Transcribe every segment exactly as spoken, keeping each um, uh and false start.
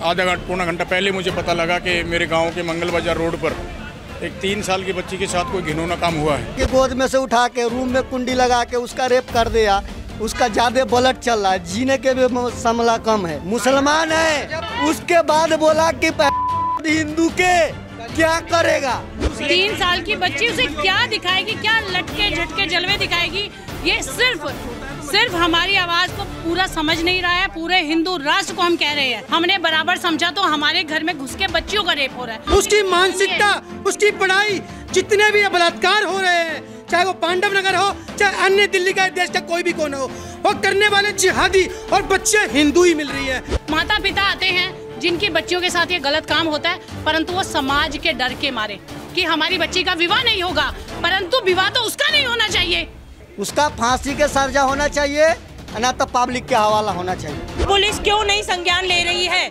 आधा घंटा पौना घंटा पहले मुझे पता लगा कि मेरे गांव के मंगल बाजार रोड पर एक तीन साल की बच्ची के साथ कोई घिनौना काम हुआ है कि गोद में से उठा के रूम में कुंडी लगा के उसका रेप कर दिया। उसका ज्यादा ब्लड चल रहा है, जीने के भी समला कम है। मुसलमान है, उसके बाद बोला कि हिंदू के क्या करेगा। तीन साल की बच्ची उसे क्या दिखाएगी, क्या लटके झटके जलवे दिखाएगी। ये सिर्फ सिर्फ हमारी आवाज को पूरा समझ नहीं रहा है। पूरे हिंदू राष्ट्र को हम कह रहे हैं, हमने बराबर समझा तो हमारे घर में घुस के बच्चियों का रेप हो रहा है। उसकी मानसिकता, उसकी पढ़ाई, जितने भी बलात्कार हो रहे हैं, चाहे वो पांडव नगर हो, चाहे अन्य दिल्ली का देश का कोई भी कोना हो, वो करने वाले जिहादी और बच्चे हिंदू ही मिल रही है। माता पिता आते हैं जिनकी बच्चियों के साथ ये गलत काम होता है, परंतु वो समाज के डर के मारे कि हमारी बच्ची का विवाह नहीं होगा, परंतु विवाह तो उसका नहीं होना चाहिए, उसका फांसी के सजा होना चाहिए, ना तो पब्लिक के हवाला होना चाहिए। पुलिस क्यों नहीं संज्ञान ले रही है?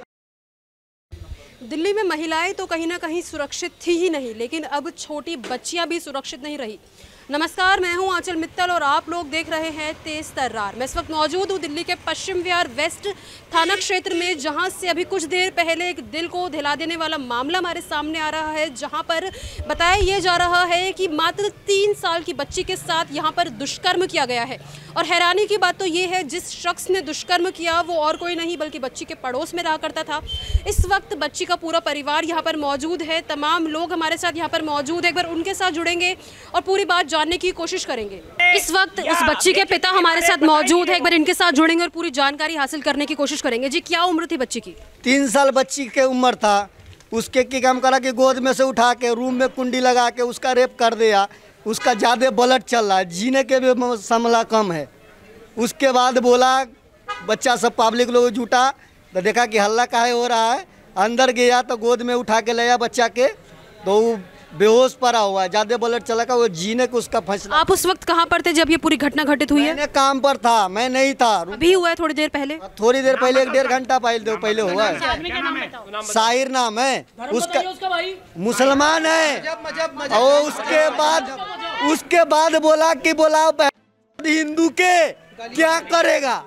दिल्ली में महिलाएं तो कहीं ना कहीं सुरक्षित थी ही नहीं, लेकिन अब छोटी बच्चियां भी सुरक्षित नहीं रही। नमस्कार, मैं हूं आंचल मित्तल और आप लोग देख रहे हैं तेज तर्रार। मैं इस वक्त मौजूद हूं दिल्ली के पश्चिम विहार वेस्ट थाना क्षेत्र में, जहां से अभी कुछ देर पहले एक दिल को हिला देने वाला मामला हमारे सामने आ रहा है, जहां पर बताया यह जा रहा है कि मात्र तीन साल की बच्ची के साथ यहां पर दुष्कर्म किया गया है। और हैरानी की बात तो ये है, जिस शख्स ने दुष्कर्म किया वो और कोई नहीं बल्कि बच्ची के पड़ोस में रहा करता था। इस वक्त बच्ची का पूरा परिवार यहाँ पर मौजूद है, तमाम लोग हमारे साथ यहाँ पर मौजूद है। एक बार उनके साथ जुड़ेंगे और पूरी बात जानने की कोशिश करेंगे। इस वक्त उस बच्ची के पिता हमारे साथ मौजूद है, एक बार इनके साथ जुड़ेंगे और पूरी जानकारी हासिल करने की कोशिश करेंगे। जी, क्या उम्र थी बच्ची की? तीन साल बच्ची के उम्र था। उसके की काम करा कि गोद में से उठा के रूम में कुंडी लगा के उसका रेप कर दिया। उसका ज़्यादा ब्लड चल रहा है, जीने के भी समला कम है। उसके बाद बोला, बच्चा सब पब्लिक लोग जुटा तो देखा कि हल्ला काहे हो रहा है। अंदर गया तो गोद में उठा के लाया बच्चा के, तो वो बेहोश पड़ा हुआ है, ज्यादा ब्लड चला का, वो जीने को उसका फैसला। आप उस वक्त कहाँ पर थे जब ये पूरी घटना घटित हुई है? मैंने काम पर था, मैं नहीं था। अभी हुआ है थोड़ी देर पहले? थोड़ी देर पहले, एक डेढ़ घंटा पहले पहले हुआ है। साहिर नाम है उसका, मुसलमान है। और उसके बाद उसके बाद बोला कि बोला हिंदू के क्या करेगा,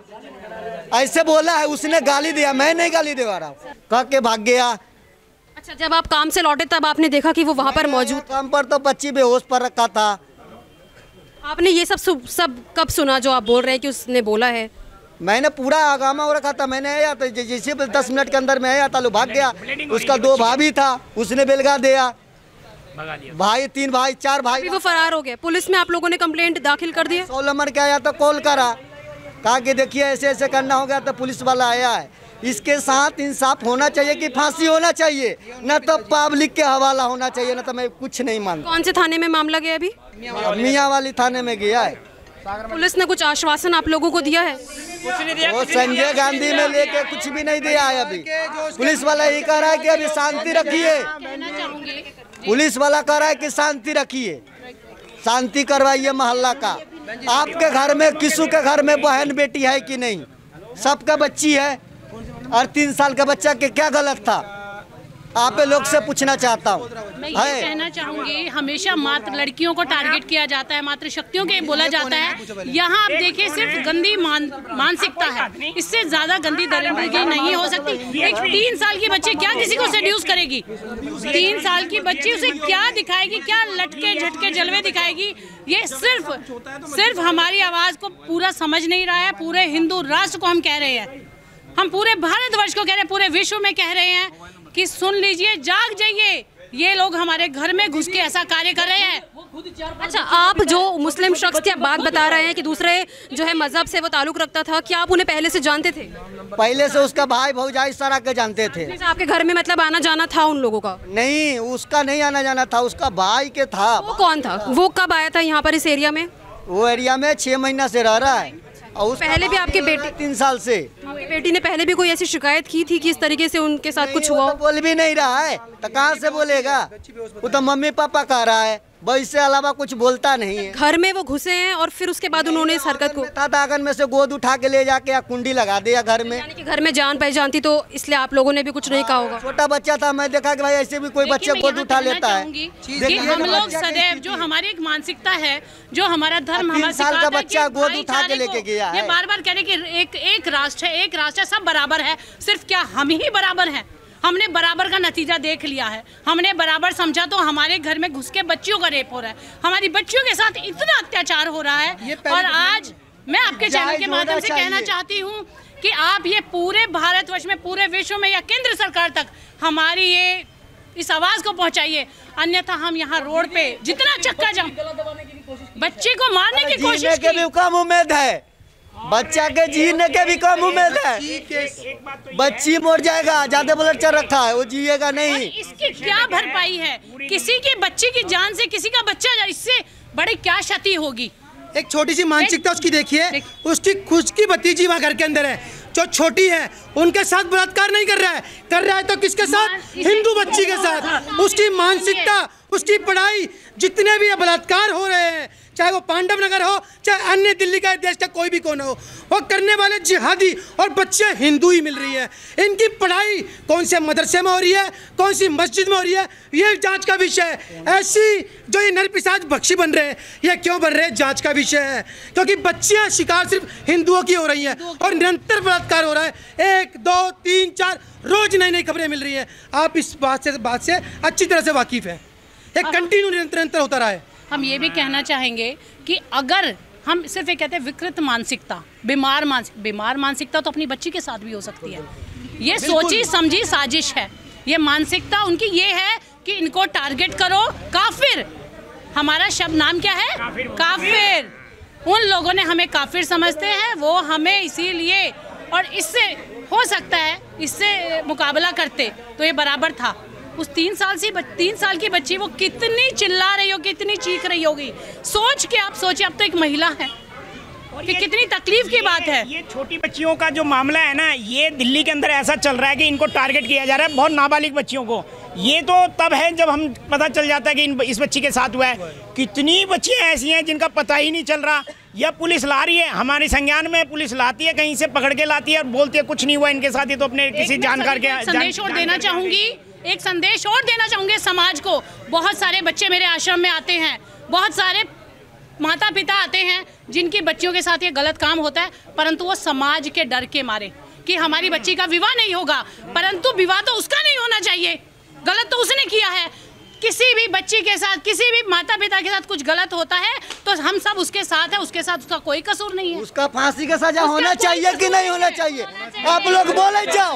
ऐसे बोला है। उसने गाली दिया, मैं नहीं गाली दे रहा हूँ, कह के भाग गया। अच्छा, जब आप काम से लौटे तब आपने देखा कि वो वहाँ पर मौजूद? काम पर तो बच्ची बेहोश पर रखा था। आपने ये सब सब कब सुना जो आप बोल रहे हैं कि उसने बोला है? मैंने पूरा आगामा हो रखा था। मैंने आया तो जैसे दस मिनट के अंदर में आया था, लो भाग गया। उसका दो भाभी था, उसने बेलगा दिया। भाई तीन भाई चार भाई, वो फरार हो गए। पुलिस में आप लोगों ने कंप्लेंट दाखिल कर दिया? सौ नंबर के आया तो कॉल करा, कहा कि देखिए ऐसे ऐसे करना हो गया, तो पुलिस वाला आया है। इसके साथ इंसाफ होना चाहिए कि फांसी होना चाहिए, न तो पब्लिक के हवाला होना चाहिए, न तो मैं कुछ नहीं मानता। कौन से थाने में मामला गया अभी? मियाँ वाली थाने में गया है। पुलिस ने कुछ आश्वासन आप लोगों को दिया है? वो संजय गांधी में लेके कुछ भी नहीं दिया है अभी। पुलिस वाला ये कह रहा है कि अभी शांति रखिए। पुलिस वाला कह रहा है कि शांति रखिए, शांति करवाइए मोहल्ला का। आपके घर में किसी के घर में बहन बेटी है कि नहीं? सबका बच्ची है, और तीन साल का बच्चा के क्या गलत था? आप लोग से पूछना चाहता हूँ। मैं ये कहना चाहूंगी, हमेशा मात्र लड़कियों को टारगेट किया जाता है, मात्र शक्तियों के बोला जाता है। यहाँ आप देखिए, सिर्फ गंदी मान, मानसिकता है, इससे ज्यादा गंदी दरिंदगी नहीं हो सकती। एक तीन साल की बच्ची क्या किसी को सेड्यूस करेगी? तीन साल की बच्ची उसे क्या दिखाएगी, क्या लटके झटके जलवे दिखाएगी? ये सिर्फ सिर्फ हमारी आवाज को पूरा समझ नहीं रहा है। पूरे हिंदू राष्ट्र को हम कह रहे हैं, हम पूरे भारतवर्ष को कह रहे हैं, पूरे विश्व में कह रहे हैं कि सुन लीजिए, जाग जाइए, ये लोग हमारे घर में घुस के ऐसा कार्य कर रहे हैं। अच्छा, आप जो मुस्लिम शख्स की बात बता रहे हैं कि दूसरे जो है मजहब से वो ताल्लुक रखता था, क्या आप उन्हें पहले से जानते थे? पहले से उसका भाई भौजाई सारा के जानते थे। आपके घर में मतलब आना जाना था उन लोगों का? नहीं, उसका नहीं आना जाना था, उसका भाई के था। वो कौन था? वो कब आया था यहाँ पर इस एरिया में? वो एरिया में छह महीना से रह रहा है। और पहले भी आपके बेटे तीन साल से, बेटी ने पहले भी कोई ऐसी शिकायत की थी कि इस तरीके से उनके साथ कुछ हुआ? तो बोल भी नहीं रहा है, तो कहाँ से बोलेगा? वो तो मम्मी पापा कह रहा है, बस इससे अलावा कुछ बोलता नहीं है। घर में वो घुसे हैं और फिर उसके बाद उन्होंने इस हरकत को था आंगन में से गोद उठा के ले जाके या कुंडी लगा दिया घर में। यानी कि घर में जान पहचान थी तो इसलिए आप लोगों ने भी कुछ नहीं कहा होगा। छोटा बच्चा था, मैं देखा कि भाई ऐसे भी कोई बच्चे गोद उठा लेता है। कि हम लोग सदैव जो हमारी एक मानसिकता है, जो हमारा धर्म हमारा साल का बच्चा गोद उठा के लेके गया है। ये बार बार कह रहे कि एक एक राष्ट्र है, एक राष्ट्र है, सब बराबर है। सिर्फ क्या हम ही बराबर हैं? हमने बराबर का नतीजा देख लिया है। हमने बराबर समझा तो हमारे घर में घुस के बच्चियों का रेप हो रहा है, हमारी बच्चियों के साथ इतना अत्याचार हो रहा है। और आज मैं आपके चैनल के माध्यम से कहना चाहती हूँ कि आप ये पूरे भारतवर्ष में, पूरे विश्व में या केंद्र सरकार तक हमारी ये इस आवाज को पहुंचाइए, अन्यथा हम यहाँ रोड पे जितना चक्का जाम, बच्चे को मारने की कोशिश की भी कम उम्मीद है, बच्चा के जीने के भी कम उम्मीद है। बच्ची मर जाएगा, ज्यादा ब्लड चल रखा है, वो जिएगा नहीं। इसकी क्या भरपाई है? किसी की बच्ची की जान से किसी का बच्चा जाए, इससे बड़ी क्या क्षति होगी? एक छोटी सी मानसिकता उसकी देखिए, उसकी खुद की भतीजी वहाँ घर के अंदर है जो छोटी है, उनके साथ बलात्कार नहीं कर रहा है, कर रहा है तो किसके साथ? हिंदू बच्ची के साथ। उसकी मानसिकता, उसकी पढ़ाई, जितने भी बलात्कार हो रहे हैं, चाहे वो पांडव नगर हो, चाहे अन्य दिल्ली का देश का कोई भी कोना हो, वो करने वाले जिहादी और बच्चे हिंदू ही मिल रही है। इनकी पढ़ाई कौन से मदरसे में हो रही है, कौन सी मस्जिद में हो रही है, ये जांच का विषय है। ऐसी जो ये नरपिशाच बख्शी बन रहे हैं, ये क्यों बन रहे हैं, जांच का विषय है। क्योंकि बच्चियां शिकार सिर्फ हिंदुओं की हो रही हैं और निरंतर बलात्कार हो रहा है। एक दो तीन चार रोज नई नई खबरें मिल रही हैं। आप इस बात से बात से अच्छी तरह से वाकिफ है। एक कंटिन्यू निरंतर निरंतर होता रहा है। हम ये भी कहना चाहेंगे कि अगर हम सिर्फ ये कहते हैं विकृत मानसिकता, बीमार मानसिक बीमार मानसिकता तो अपनी बच्ची के साथ भी हो सकती है। ये सोची समझी साजिश है। ये मानसिकता उनकी ये है कि इनको टारगेट करो। काफिर, हमारा शब्द नाम क्या है? काफिर, काफिर। उन लोगों ने हमें काफिर समझते हैं, वो हमें इसीलिए, और इससे हो सकता है इससे मुकाबला करते तो ये बराबर था। उस तीन साल से तीन साल की बच्ची वो कितनी चिल्ला रही हो, कितनी चीख रही होगी, सोच के आप सोचिए। अब तो एक महिला है कि कितनी तकलीफ की बात है। ये छोटी बच्चियों का जो मामला है ना, ये दिल्ली के अंदर ऐसा चल रहा है कि इनको टारगेट किया जा रहा है, बहुत नाबालिग बच्चियों को। ये तो तब है जब हम पता चल जाता है कि इन इस बच्ची के साथ हुआ है। कितनी बच्चियाँ ऐसी हैं जिनका पता ही नहीं चल रहा, या पुलिस ला रही है, हमारे संज्ञान में पुलिस लाती है, कहीं से पकड़ के लाती है और बोलती है कुछ नहीं हुआ इनके साथ, ये तो अपने किसी जानकार के। संदेश और देना चाहूँगी, एक संदेश और देना चाहूँगी समाज को। बहुत सारे बच्चे मेरे आश्रम में आते हैं, बहुत सारे माता पिता आते हैं जिनकी बच्चियों के साथ ये गलत काम होता है, परंतु वो समाज के डर के मारे कि हमारी बच्ची का विवाह नहीं होगा, परंतु विवाह तो उसका नहीं होना चाहिए, गलत तो उसने किया है। किसी भी बच्ची के साथ, किसी भी माता पिता के साथ कुछ गलत होता है तो हम सब उसके साथ है, उसके साथ उसका कोई कसूर नहीं है। उसका फांसी का सजा होना चाहिए कि नहीं होना चाहिए? आप लोग बोले जाओ,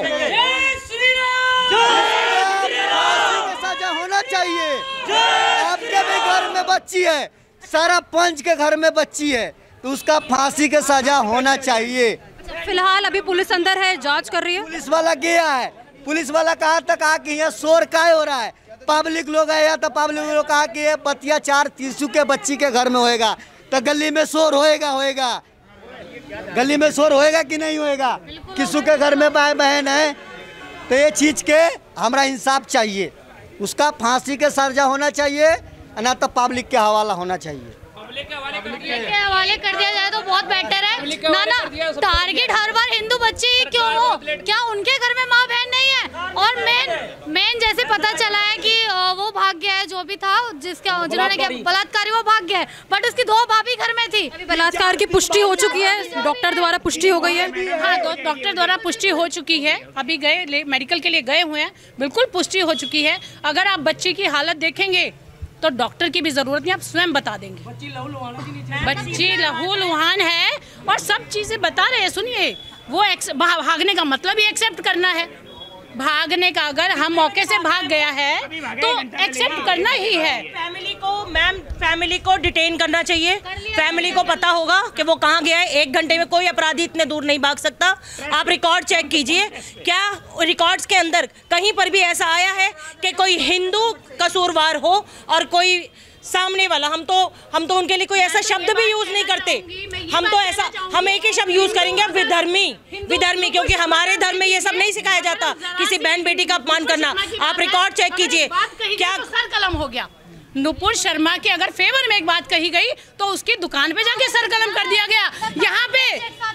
सजा होना चाहिए। आपके भी घर में बच्ची है, सारा पंच के घर में बच्ची है, तो उसका फांसी का सजा होना चाहिए। फिलहाल अभी पुलिस अंदर है, जांच कर रही है। पुलिस वाला गया है, पुलिस वाला कहा तक आ कि यहाँ शोर काय हो रहा है, पब्लिक लोग आया तो पब्लिक लोग कहा कि ये अत्याचार तीसू के बच्ची के घर में होएगा तो गली में शोर होएगा होएगा गली में शोर होएगा कि नहीं होएगा? किसू के घर में भाई बहन है तो ये चीज के हमारा इंसाफ चाहिए, उसका फांसी के सजा होना चाहिए, ना तो पब्लिक के हवाला होना चाहिए। के हवाले कर दिया जाए तो बहुत बेटर है ना। ना टारगेट हर बार हिंदू बच्चे ही क्यों हो? क्या उनके घर में माँ बहन नहीं है? और मेन मेन जैसे पता चला है कि वो भाग गया है, जो भी था जिसका जिन्होंने बलात्कारी वो भाग गया है, बट उसकी दो भाभी घर में थी। बलात्कार की पुष्टि हो चुकी है, डॉक्टर द्वारा पुष्टि हो गई है। हाँ, डॉक्टर द्वारा पुष्टि हो चुकी है, अभी गए मेडिकल के लिए गए हुए हैं, बिल्कुल पुष्टि हो चुकी है। अगर आप बच्चे की हालत देखेंगे तो डॉक्टर की भी जरूरत नहीं, आप स्वयं बता देंगे। बच्ची लहू लुहान है और सब चीजें बता रहे हैं। सुनिए, वो भागने का मतलब ही एक्सेप्ट करना है। भागने का अगर हम मौके से भाग गया है तो एक्सेप्ट करना ही है। फैमिली को मैम फैमिली को डिटेन करना चाहिए। फैमिली को पता होगा कि वो कहाँ गया है। एक घंटे में कोई अपराधी इतने दूर नहीं भाग सकता। आप रिकॉर्ड चेक कीजिए, क्या रिकॉर्ड्स के अंदर कहीं पर भी ऐसा आया है कि कोई हिंदू कसूरवार हो और कोई सामने वाला। हम तो हम तो उनके लिए कोई ऐसा शब्द भी यूज नहीं करते। हम तो ऐसा हम एक ही शब्द यूज करेंगे, विधर्मी विधर्मी, क्योंकि हमारे धर्म में ये सब नहीं सिखाया जाता, किसी बहन बेटी का अपमान करना। आप रिकॉर्ड चेक कीजिए, क्या सर कलम हो गया। नुपुर शर्मा के अगर फेवर में एक बात कही गई तो उसकी दुकान पे जाके सरकलम कर दिया गया। यहाँ पे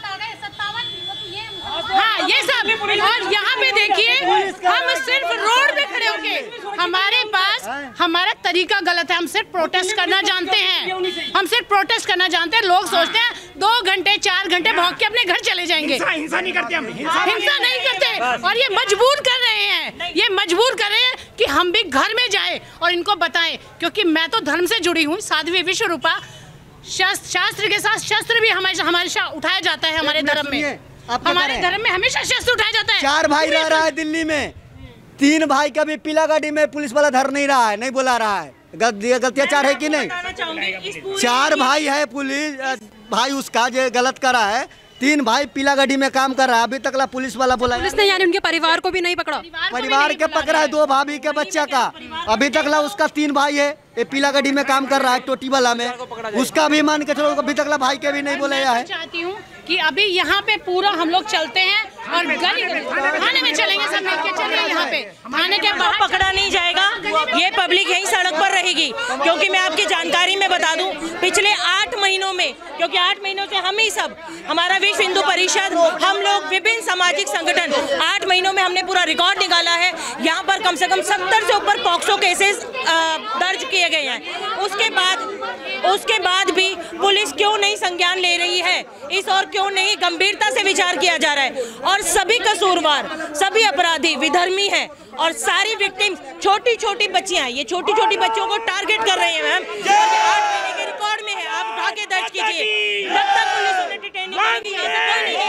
हाँ ये सब, और यहाँ पे देखिए हम सिर्फ रोड पे खड़े होके, हमारे पास हमारा तरीका गलत है, हम सिर्फ प्रोटेस्ट करना जानते हैं, हम सिर्फ प्रोटेस्ट करना जानते हैं। लोग सोचते हैं दो घंटे चार घंटे भौंक के अपने घर चले जाएंगे। हिंसा नहीं करते हम, हिंसा नहीं करते, और ये मजबूर कर रहे हैं, ये मजबूर कर रहे हैं कि हम भी घर में जाएं और इनको बताएं, क्योंकि मैं तो धर्म से जुड़ी हूँ। साध्वी विश्वरूपा, शास्त्र के साथ शस्त्र भी हमेशा हमेशा उठाया जाता है हमारे धर्म में, हमारे धर्म में हमेशा शस्त्र उठाया जाता है। चार भाई रह रहा है दिल्ली में, तीन भाई का भी पीला गाड़ी में पुलिस वाला धर नहीं रहा है, नहीं बुला रहा है। गलतियाँ चार है कि नहीं? चार भाई है, पुलिस भाई उसका जो गलत करा है, तीन भाई पीला गाड़ी में काम कर रहा है, अभी तक ला पुलिस वाला बोला पुलिस ने यानी उनके परिवार को भी नहीं पकड़ा? परिवार के पकड़ा है, दो भाभी के बच्चा का, अभी तक ला उसका तीन भाई है, ये पीला गाड़ी में काम कर रहा है टोटी वाला में, उसका भी मान के चलो, अभी तक ला भाई के भी नहीं बोला है। चाहती हूँ कि अभी यहाँ पे पूरा हम लोग चलते हैं और गली थाने में चलेंगे, सब मिलके चलिए। यहाँ पे थाने के बाहर पकड़ा नहीं जाएगा, ये पब्लिक यही सड़क पर रहेगी। क्योंकि मैं आपकी जानकारी में बता दूं, पिछले आठ महीनों में, क्योंकि आठ महीनों से हम ही सब, हमारा विश्व हिंदू परिषद, हम लोग विभिन्न सामाजिक संगठन, आठ महीनों में हमने पूरा रिकॉर्ड निकाला है। यहाँ पर कम से कम सत्तर से ऊपर पॉक्सो केसेस दर्ज किए गए हैं। उसके बाद उसके बाद भी पुलिस क्यों नहीं संज्ञान ले रही है, इस और क्यों नहीं गंभीरता से विचार किया जा रहा है? और सभी कसूरवार, सभी अपराधी विधर्मी हैं, और सारी विक्टिम्स छोटी छोटी बच्चियां, ये छोटी छोटी बच्चों को टारगेट कर रहे हैं मैम। आठ महीने के रिकॉर्ड में है, आप उठा के दर्ज कीजिए। जब तक पुलिस उन्हें डिटेन नहीं करेगी, ऐसा कोई नहीं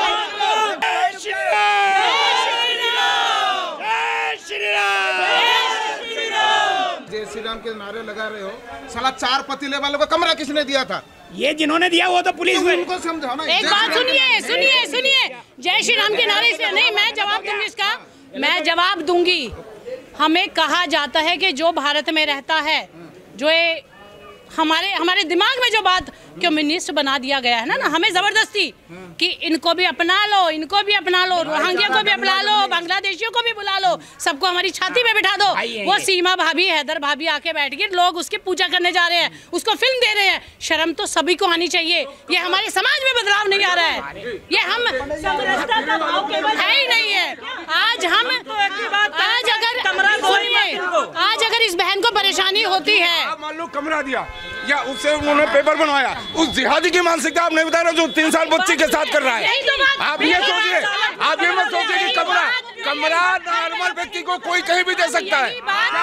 जय श्री राम के नारे लगा रहे हो, साला चार पतीले वालों को कमरा किसने दिया था? ये जिन्होंने दिया वो तो पुलिस में। उनको समझाओ ना। एक बात सुनिए सुनिए सुनिए जय श्री राम के नारे से नहीं, मैं जवाब दूंगी इसका, मैं जवाब दूंगी। हमें कहा जाता है कि जो भारत में रहता है, जो ये हमारे हमारे दिमाग में जो बात कम्युनिस्ट बना दिया गया है ना ना हमें जबरदस्ती कि इनको भी अपना लो, इनको भी अपना लो, रोहिंग्या को भी अपना लो, बांग्लादेशियों को भी बुला लो, सबको हमारी छाती में बिठा दो। वो सीमा भाभी, हैदर भाभी आके बैठ गई, लोग उसकी पूजा करने जा रहे हैं, उसको फिल्म दे रहे हैं। शर्म तो सभी को आनी चाहिए। ये हमारे समाज में बदलाव नहीं आ रहा है, ये हम है ही नहीं है। आज हम आज अगर आज अगर इस बहन को परेशानी होती है, मान लो कमरा दिया या उससे उन्होंने पेपर बनवाया, उस जिहादी की मानसिकता आप नहीं बता रहे जो तीन साल बच्ची के साथ कर रहा है। आप ये सोचिए, आप ये मत सोचिए कि कमरा कमरा नॉर्मल व्यक्ति को कोई कहीं भी दे सकता है।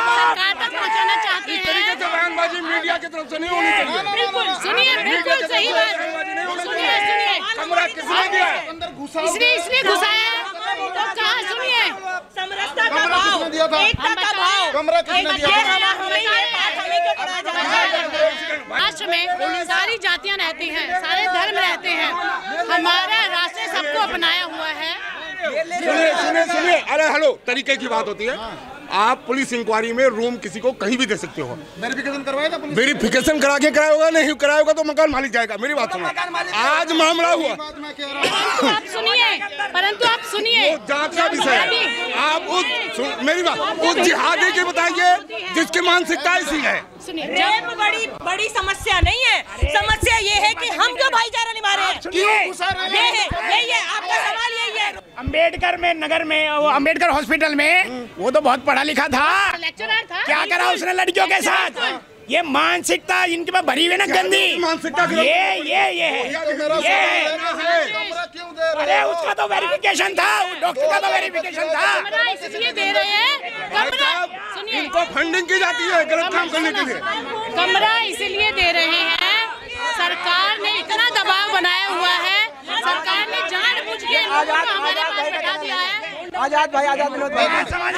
इस तरीके से बयानबाजी मीडिया की तरफ से नहीं होनी चाहिए। बिल्कुल सुनिए, बिल्कुल सही बात। सुनिए सुनिए कमरा किसने दिया है? इसलिए इसलिए घुसाया तो कहा, सुनिए समरसता का भाव, एकता का भाव, कमरा किसने दिया? राष्ट्र में सारी जातियां रहती हैं, सारे धर्म रहते हैं, हमारा राष्ट्र सबको अपनाया हुआ है। सुनिए सुनिए सुनिए अरे हेलो, तरीके की बात होती है। आप पुलिस इंक्वायरी में रूम किसी को कहीं भी दे सकते हो। वेरिफिकेशन करवाया था पुलिस? वेरिफिकेशन करा के कराया होगा, नहीं कराया होगा तो मकान मालिक जाएगा। मेरी बात सुनो, आज मामला हुआ, आप सुनिए, परंतु आप सुनिए, जांच का विषय है। आप उस मेरी बात उस जिहादी की बताइए जिसकी मानसिकता ऐसी है। रेप बड़ी बड़ी समस्या नहीं है, समस्या ये है कि हम क्यों भाईचारा निभा रहे हैं, ये है यही है आपका सवाल, यही है। अंबेडकर में नगर में, वो अंबेडकर हॉस्पिटल में, वो तो बहुत पढ़ा लिखा था, लेक्चरर था, क्या करा उसने लड़कियों के साथ? ये मानसिकता इनके पास भरी हुई ना गंदी, ये ये ये है, अरे उसका तो वेरिफिकेशन था, डॉक्टर का तो वेरिफिकेशन था। इसलिए दे रहे हैं, सुनिए, इनको फंडिंग की जाती है गलत काम करने के लिए। कमरा इसलिए दे रहे हैं, सरकार ने इतना दबाव बनाया हुआ है, सरकार ने जानबूझ के हमारे पास बैठा दिया है। आजाद भाई, आजाद विनोद भाई,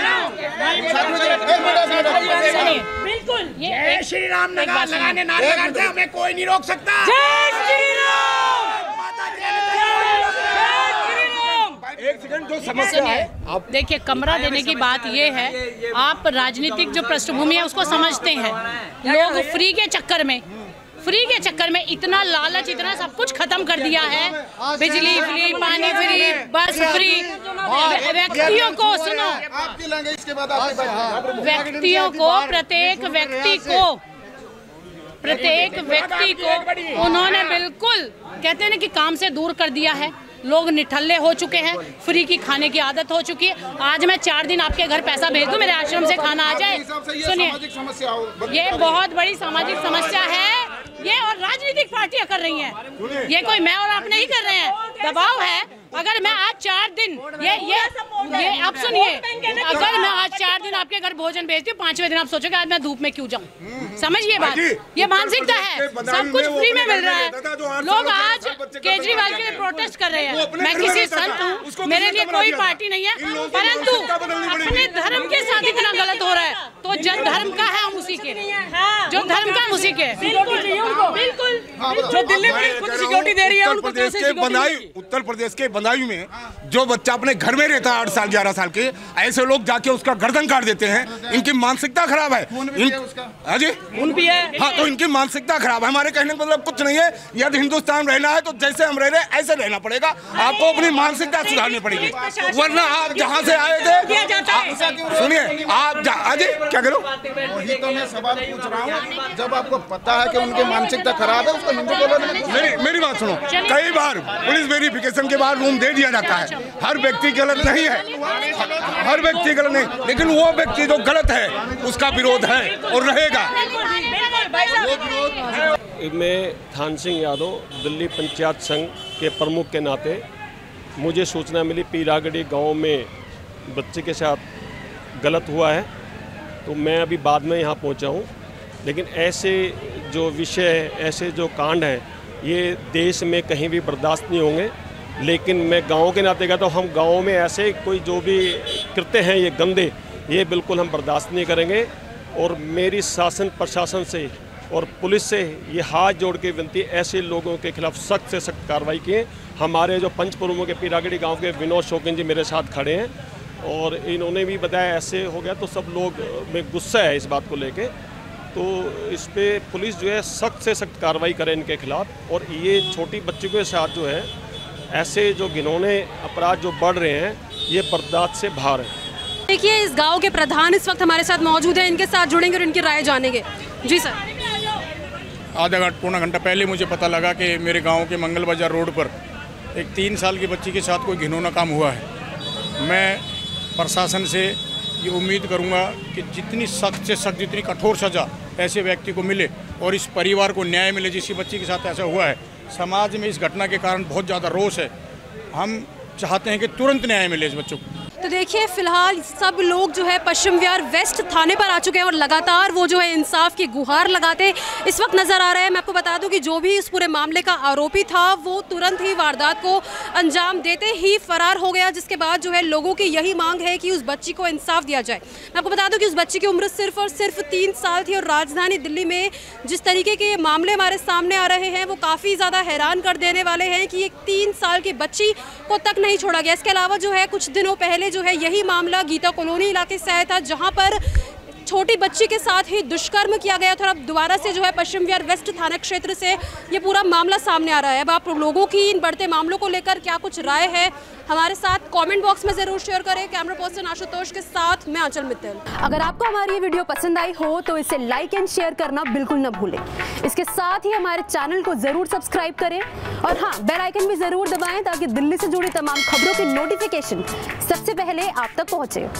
बिल्कुल जय श्री राम नगा लगाने नारे लगाते हमें कोई नहीं रोक सकता। जय श्री राम। एक सेकंड, जो समस्या है आप देखिए, कमरा देने की बात ये है, आप राजनीतिक जो पृष्ठभूमि है उसको समझते हैं। लोग फ्री के चक्कर में फ्री के चक्कर में इतना लालच, इतना सब कुछ खत्म कर दिया है, बिजली फ्री, पानी फ्री, बस फ्री। व्यक्तियों को सुनो, व्यक्तियों को, प्रत्येक व्यक्ति को प्रत्येक व्यक्ति को उन्होंने बिल्कुल कहते हैं ना कि काम से दूर कर दिया है। लोग निठल्ले हो चुके हैं, फ्री की खाने की आदत हो चुकी है। आज मैं चार दिन आपके घर पैसा भेज दूं, मेरे आश्रम से खाना आ जाए। सुनिए, ये बहुत बड़ी सामाजिक समस्या है ये, और राजनीतिक पार्टियां कर रही हैं। ये कोई मैं और आप नहीं कर रहे हैं, दबाव है। अगर मैं आज चार दिन ये ये ये आप सुनिए, अगर मैं आज चार दिन आपके घर भोजन भेजती हूँ, पांचवें दिन आप सोचोगे आज मैं धूप में क्यों जाऊँ। समझिए बात, ये मानसिकता है। सब कुछ फ्री में मिल रहा है। लोग आज केजरीवाल के लिए प्रोटेस्ट कर रहे हैं। मैं किसी संत हूँ, मेरे लिए कोई पार्टी नहीं है, परंतु अपने धर्म के साथ इतना गलत हो रहा है तो जन धर्म का है, हम उसी के, जो धर्म का हम उसी के। बिल्कुल, जो दिल्ली पुलिस खुद सिक्योरिटी दे रही है उनको प्रदेश के बदायूं, उत्तर प्रदेश के बदायूं में जो बच्चा अपने घर में रहता है आठ साल ग्यारह साल के, ऐसे लोग जाके उसका गर्दन काट देते हैं। इनकी मानसिकता खराब है। हाँ जी, खून भी है। हाँ, तो इनकी मानसिकता खराब है। हमारे कहने का मतलब कुछ नहीं है। यदि हिंदुस्तान रहना है तो जैसे हम रह रहे हैं ऐसे रहना पड़ेगा। आपको अपनी मानसिकता सुधारनी पड़ेगी, वरना आप जहाँ से आए थे। सुनिए आप अजय क्या करो, वही तो मैं सवाल पूछ रहा हूँ। जब आपको पता है कि उनकी मानसिकता खराब है, उसको हिंदू बोलो। मेरी मेरी बात सुनो, कई बार पुलिस वेरिफिकेशन के बाद रूम दे दिया जाता है। हर व्यक्ति गलत नहीं है, हर व्यक्ति गलत नहीं, लेकिन वो व्यक्ति जो गलत है उसका विरोध है और रहेगा। मैं थान सिंह यादव, दिल्ली पंचायत संघ के प्रमुख के नाते मुझे सूचना मिली पीरागढ़ी गांव में बच्चे के साथ गलत हुआ है, तो मैं अभी बाद में यहाँ पहुँचा हूँ। लेकिन ऐसे जो विषय है, ऐसे जो कांड हैं, ये देश में कहीं भी बर्दाश्त नहीं होंगे। लेकिन मैं गांव के नाते कहता हूँ, हम गांव में ऐसे कोई जो भी कृत्य हैं ये गंदे, ये बिल्कुल हम बर्दाश्त नहीं करेंगे। और मेरी शासन प्रशासन से और पुलिस से ये हाथ जोड़ के विनती, ऐसे लोगों के खिलाफ सख्त से सख्त कार्रवाई किए। हमारे जो पंच प्रमुख के पीरागढ़ी गाँव के विनोद शौकीन जी मेरे साथ खड़े हैं, और इन्होंने भी बताया ऐसे हो गया, तो सब लोग में गुस्सा है इस बात को लेके। तो इस पे पुलिस जो है सख्त से सख्त कार्रवाई करे इनके खिलाफ। और ये छोटी बच्ची के साथ जो है ऐसे जो घिनौने अपराध जो बढ़ रहे हैं, ये बर्दाश्त से बाहर है। देखिए, इस गांव के प्रधान इस वक्त हमारे साथ मौजूद हैं, इनके साथ जुड़ेंगे और इनकी राय जानेंगे। जी सर। आधा घंटा पौना घंटा पहले मुझे पता लगा कि मेरे गांव के मंगल बाजार रोड पर एक तीन साल की बच्ची के साथ कोई घिनौना काम हुआ है। मैं प्रशासन से ये उम्मीद करूंगा कि जितनी सख्त से सख्त, जितनी कठोर सज़ा ऐसे व्यक्ति को मिले और इस परिवार को न्याय मिले जिसकी बच्ची के साथ ऐसा हुआ है। समाज में इस घटना के कारण बहुत ज़्यादा रोष है। हम चाहते हैं कि तुरंत न्याय मिले इस बच्चों को। तो देखिए, फिलहाल सब लोग जो है पश्चिम विहार वेस्ट थाने पर आ चुके हैं और लगातार वो जो है इंसाफ की गुहार लगाते इस वक्त नजर आ रहे हैं। मैं आपको बता दूं कि जो भी इस पूरे मामले का आरोपी था वो तुरंत ही वारदात को अंजाम देते ही फरार हो गया, जिसके बाद जो है लोगों की यही मांग है कि उस बच्ची को इंसाफ दिया जाए। मैं आपको बता दूं कि उस बच्ची की उम्र सिर्फ और सिर्फ तीन साल थी और राजधानी दिल्ली में जिस तरीके के मामले हमारे सामने आ रहे हैं वो काफ़ी ज़्यादा हैरान कर देने वाले हैं कि एक तीन साल की बच्ची को तक नहीं छोड़ा गया। इसके अलावा जो है कुछ दिनों पहले जो है यही मामला गीता कॉलोनी इलाके से आया था, जहां पर छोटी बच्ची के साथ ही दुष्कर्म किया गया था। अब दोबारा से जो है पश्चिम विहार वेस्ट थाना क्षेत्र से ये पूरा मामला सामने आ रहा है। अब आप लोगों की इन बढ़ते मामलों को लेकर क्या कुछ राय है, हमारे साथ कमेंट बॉक्स में जरूर शेयर करें। कैमरा पर्सन आशुतोष के साथ मैं आंचल मित्तल। अगर आपको हमारी ये वीडियो पसंद आई हो तो इसे लाइक एंड शेयर करना बिल्कुल न भूलें। इसके साथ ही हमारे चैनल को जरूर सब्सक्राइब करें और हाँ, बेल आइकन भी जरूर दबाएं ताकि दिल्ली से जुड़ी तमाम खबरों की नोटिफिकेशन सबसे पहले आप तक पहुंचे।